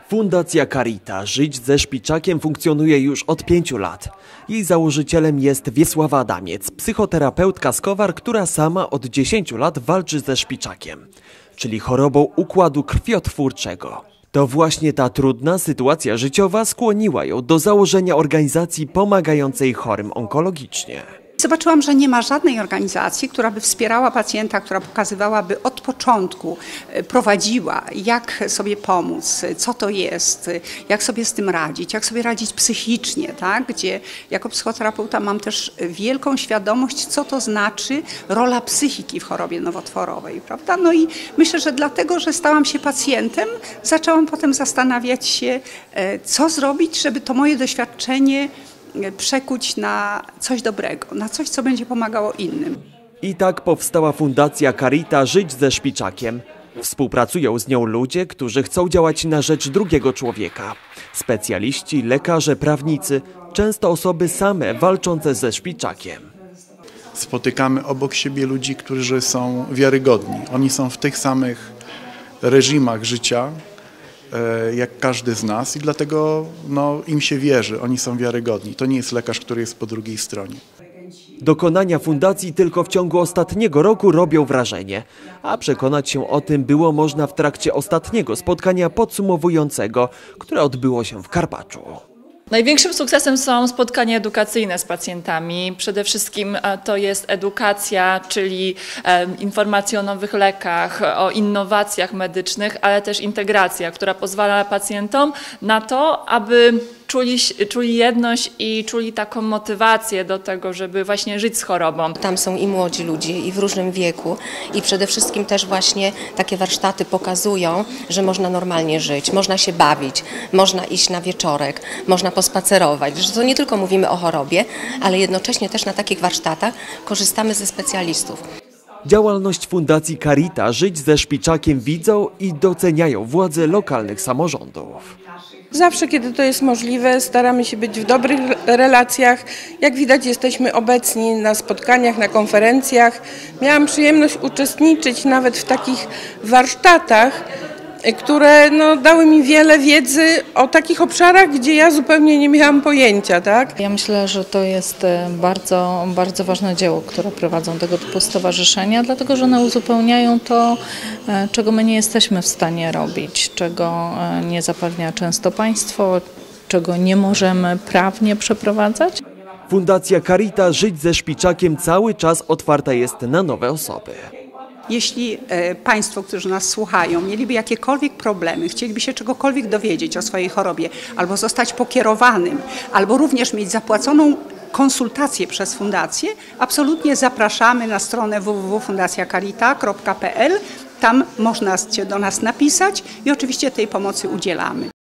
Fundacja Carita Żyć ze Szpiczakiem funkcjonuje już od 5 lat. Jej założycielem jest Wiesława Adamiec, psychoterapeutka z Kowar, która sama od 10 lat walczy ze szpiczakiem, czyli chorobą układu krwiotwórczego. To właśnie ta trudna sytuacja życiowa skłoniła ją do założenia organizacji pomagającej chorym onkologicznie. Zobaczyłam, że nie ma żadnej organizacji, która by wspierała pacjenta, która pokazywałaby od początku, prowadziła, jak sobie pomóc, co to jest, jak sobie z tym radzić, jak sobie radzić psychicznie, tak? Gdzie jako psychoterapeuta mam też wielką świadomość, co to znaczy rola psychiki w chorobie nowotworowej, prawda? No i myślę, że dlatego, że stałam się pacjentem, zaczęłam potem zastanawiać się, co zrobić, żeby to moje doświadczenie przekuć na coś dobrego, na coś, co będzie pomagało innym. I tak powstała Fundacja Carita Żyć ze Szpiczakiem. Współpracują z nią ludzie, którzy chcą działać na rzecz drugiego człowieka. Specjaliści, lekarze, prawnicy, często osoby same walczące ze szpiczakiem. Spotykamy obok siebie ludzi, którzy są wiarygodni. Oni są w tych samych reżimach życia, jak każdy z nas i dlatego im się wierzy, oni są wiarygodni. To nie jest lekarz, który jest po drugiej stronie. Dokonania fundacji tylko w ciągu ostatniego roku robią wrażenie, a przekonać się o tym było można w trakcie ostatniego spotkania podsumowującego, które odbyło się w Karpaczu. Największym sukcesem są spotkania edukacyjne z pacjentami. Przede wszystkim to jest edukacja, czyli informacje o nowych lekach, o innowacjach medycznych, ale też integracja, która pozwala pacjentom na to, aby czuli jedność i czuli taką motywację do tego, żeby właśnie żyć z chorobą. Tam są i młodzi ludzie, i w różnym wieku i przede wszystkim też właśnie takie warsztaty pokazują, że można normalnie żyć, można się bawić, można iść na wieczorek, można pospacerować. Że to nie tylko mówimy o chorobie, ale jednocześnie też na takich warsztatach korzystamy ze specjalistów. Działalność Fundacji Carita Żyć ze Szpiczakiem widzą i doceniają władze lokalnych samorządów. Zawsze, kiedy to jest możliwe, staramy się być w dobrych relacjach. Jak widać, jesteśmy obecni na spotkaniach, na konferencjach. Miałam przyjemność uczestniczyć nawet w takich warsztatach, które dały mi wiele wiedzy o takich obszarach, gdzie ja zupełnie nie miałam pojęcia. Tak? Ja myślę, że to jest bardzo, bardzo ważne dzieło, które prowadzą tego typu stowarzyszenia, dlatego że one uzupełniają to, czego my nie jesteśmy w stanie robić, czego nie zapewnia często państwo, czego nie możemy prawnie przeprowadzać. Fundacja Carita Żyć ze Szpiczakiem cały czas otwarta jest na nowe osoby. Jeśli Państwo, którzy nas słuchają, mieliby jakiekolwiek problemy, chcieliby się czegokolwiek dowiedzieć o swojej chorobie, albo zostać pokierowanym, albo również mieć zapłaconą konsultację przez fundację, absolutnie zapraszamy na stronę www.fundacjacarita.pl. Tam można się do nas napisać i oczywiście tej pomocy udzielamy.